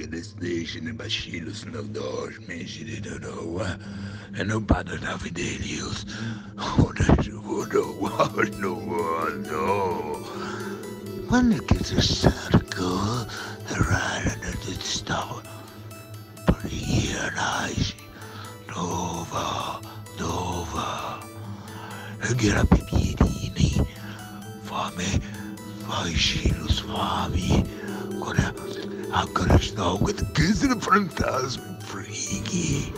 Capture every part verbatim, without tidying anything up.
che le station e bacillus no dos mesi di donoa e non vado da Fidelius. Oh, no, no, no, no. Quando che si cerco, rara di stavo, per ieri, dove, dove, e che era piedini, fame, fai scilus fami, ancora, ancora sto con le chiese di fantasmi frighi.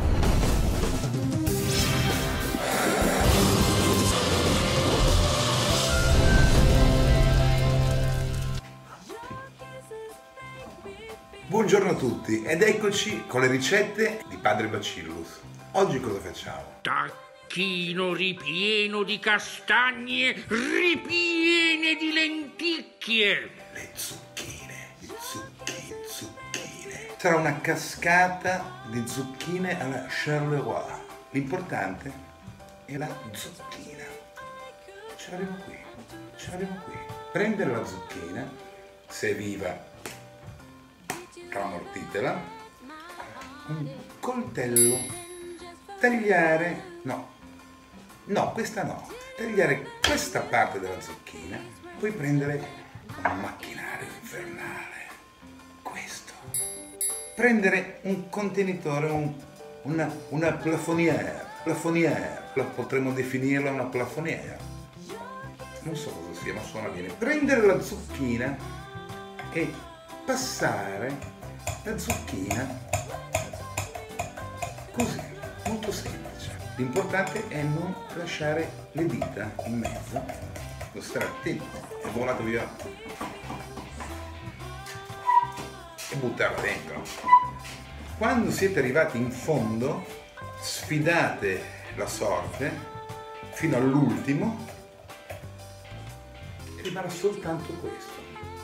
Buongiorno a tutti ed eccoci con le ricette di Padre Bacillus. Oggi cosa facciamo? Tacchino ripieno di castagne, ripiene di lenticchie. Le zucchine, le zucchine, zucchine. Sarà una cascata di zucchine alla Charleroi. L'importante è la zucchina. Ce l'abbiamo qui, ce l'abbiamo qui. Prendere la zucchina, se è viva, ramortitela, un coltello, tagliare, no, no, questa no, tagliare questa parte della zucchina, poi prendere un macchinario infernale, questo, prendere un contenitore, un, una, una plafonière, plafonière, potremmo definirla una plafonière, non so cosa sia, ma suona bene, prendere la zucchina e passare la zucchina così, molto semplice. L'importante è non lasciare le dita in mezzo, devo stare attenti, è volato via e buttarla dentro. Quando siete arrivati in fondo, sfidate la sorte fino all'ultimo e rimarrà soltanto questo.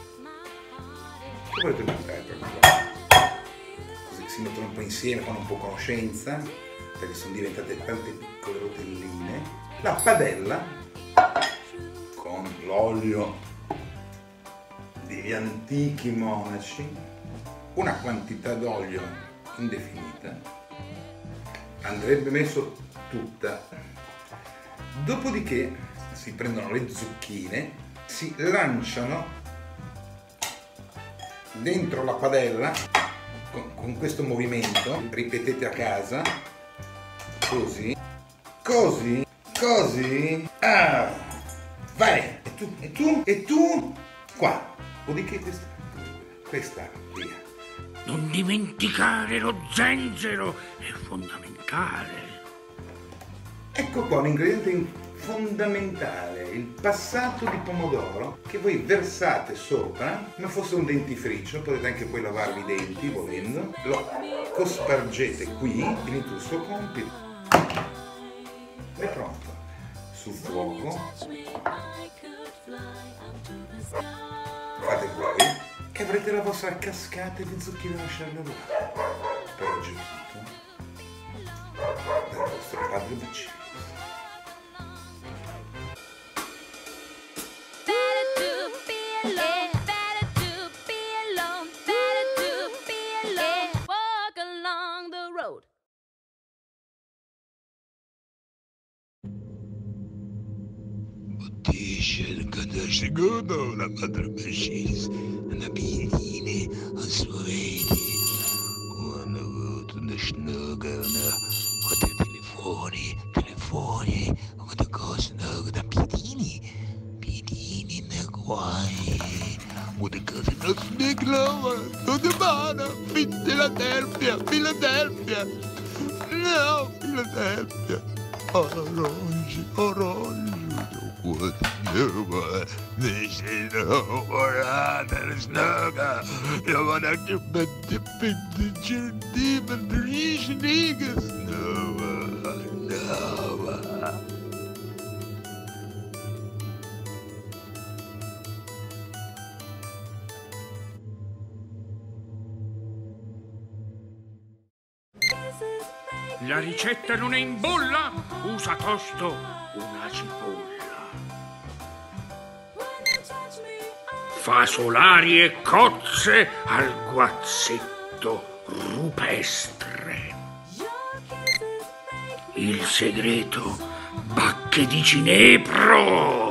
Che volete buttare per qua? Così si mettono un po' insieme, fanno un po' conoscenza, perché sono diventate tante piccole rotelline. La padella con l'olio degli antichi monaci, una quantità d'olio indefinita, andrebbe messo tutta. Dopodiché si prendono le zucchine, si lanciano dentro la padella con, con questo movimento, ripetete a casa, così, così, così, ah, vai, e tu, e tu, e tu, qua, dopodiché questa, questa, via. Non dimenticare lo zenzero, è fondamentale. Ecco qua un ingrediente fondamentale, il passato di pomodoro che voi versate sopra, ma fosse un dentifricio, potete anche poi lavarvi i denti volendo, lo cospargete qui, finito il suo compito, è pronto, sul fuoco, fate voi e avrete la vostra cascata di zucchine alla Charleroi, per oggi è tutto, dal vostro Padre Bacillus. Bottisce, quando secondo la Padre Bacillus, una piedine, un suovete, una volta una snuga, una quattro telefoni, telefoni, una cosa, una piedini, piedini, una guai, una cosa, una snigla, una mano, Philadelphia, Philadelphia, no, Philadelphia, orange, orange. What you want? This is no more than a snugger. You want to get the big demon, the rich niggas. No, no. La ricetta non è in bolla? Usa tosto una cipolla. fasolari e cozze al guazzetto rupestre. Il segreto, bacche di ginepro.